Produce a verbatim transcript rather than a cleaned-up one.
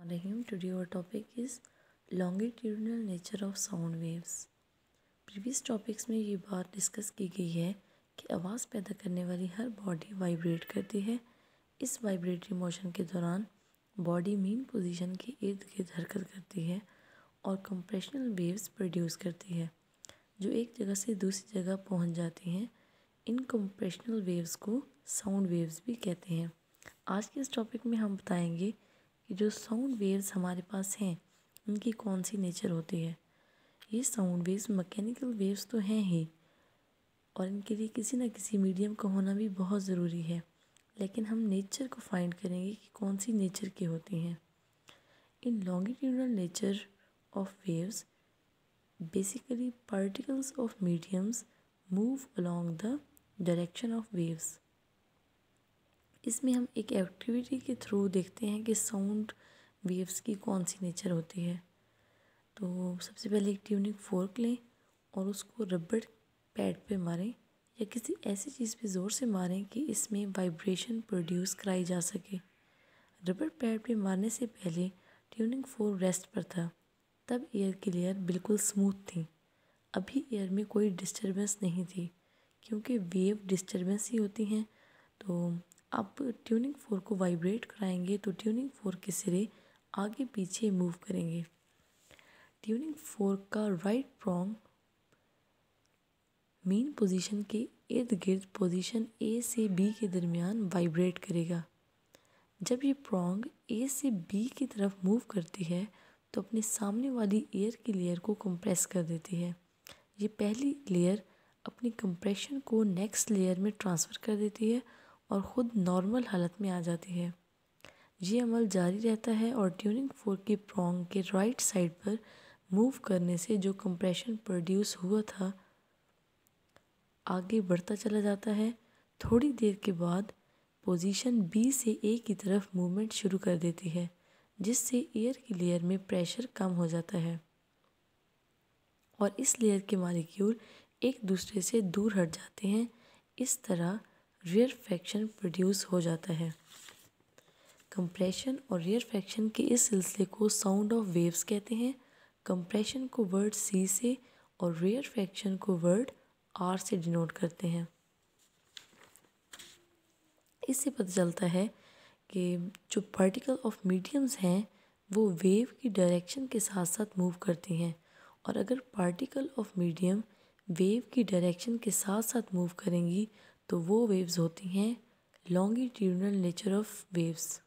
रही हूँ। Today our topic is longitudinal nature of sound waves. Previous topics में ये बात डिस्कस की गई है कि आवाज़ पैदा करने वाली हर बॉडी वाइब्रेट करती है। इस वाइब्रेटरी मोशन के दौरान बॉडी मीन पोजीशन के इर्द गिर्द हरकत करती है और कंप्रेशनल वेव्स प्रोड्यूस करती है जो एक जगह से दूसरी जगह पहुंच जाती हैं। इन कंप्रेशनल वेव्स को साउंड वेव्स भी कहते हैं। आज के इस टॉपिक में हम बताएंगे कि जो साउंड वेव्स हमारे पास हैं उनकी कौन सी नेचर होती है। ये साउंड वेव्स मैकेनिकल वेव्स तो हैं ही और इनके लिए किसी न किसी मीडियम का होना भी बहुत ज़रूरी है, लेकिन हम नेचर को फाइंड करेंगे कि कौन सी नेचर की होती हैं। In longitudinal nature of waves basically particles of mediums move along the direction of waves. इसमें हम एक एक्टिविटी के थ्रू देखते हैं कि साउंड वेव्स की कौन सी नेचर होती है। तो सबसे पहले एक ट्यूनिंग फोर्क लें और उसको रबड़ पैड पे मारें या किसी ऐसी चीज़ पे ज़ोर से मारें कि इसमें वाइब्रेशन प्रोड्यूस कराई जा सके। रबड़ पैड पे मारने से पहले ट्यूनिंग फोर्क रेस्ट पर था, तब एयर की लेयर बिल्कुल स्मूथ थी। अभी एयर में कोई डिस्टर्बेंस नहीं थी, क्योंकि वेव डिस्टर्बेंस ही होती हैं। तो आप ट्यूनिंग फोर्क को वाइब्रेट कराएंगे तो ट्यूनिंग फोर्क के सिरे आगे पीछे मूव करेंगे। ट्यूनिंग फोर्क का राइट प्रोंग मेन पोजीशन के इर्द गिर्द पोजीशन ए से बी के दरमियान वाइब्रेट करेगा। जब ये प्रोंग ए से बी की तरफ मूव करती है तो अपने सामने वाली एयर की लेयर को कंप्रेस कर देती है। ये पहली लेयर अपनी कंप्रेशन को नेक्स्ट लेयर में ट्रांसफ़र कर देती है और ख़ुद नॉर्मल हालत में आ जाती है। ये अमल जारी रहता है और ट्यूनिंग फोर्क की प्रोंग के राइट साइड पर मूव करने से जो कंप्रेशन प्रोड्यूस हुआ था आगे बढ़ता चला जाता है। थोड़ी देर के बाद पोजीशन बी से ए की तरफ मूवमेंट शुरू कर देती है, जिससे एयर की लेयर में प्रेशर कम हो जाता है और इस लेयर के मॉलिक्यूल एक दूसरे से दूर हट जाते हैं। इस तरह रेयरफैक्शन प्रोड्यूस हो जाता है। कंप्रेशन और रेयरफैक्शन के इस सिलसिले को साउंड ऑफ वेव्स कहते हैं। कंप्रेशन को वर्ड सी से और रेयरफैक्शन को वर्ड आर से डिनोट करते हैं। इससे पता चलता है कि जो पार्टिकल ऑफ मीडियम्स हैं वो वेव की डायरेक्शन के साथ साथ मूव करती हैं, और अगर पार्टिकल ऑफ मीडियम वेव की डायरेक्शन के साथ साथ मूव करेंगी तो वो वेव्स होती हैं लॉन्गिट्यूडिनल नेचर ऑफ वेव्स।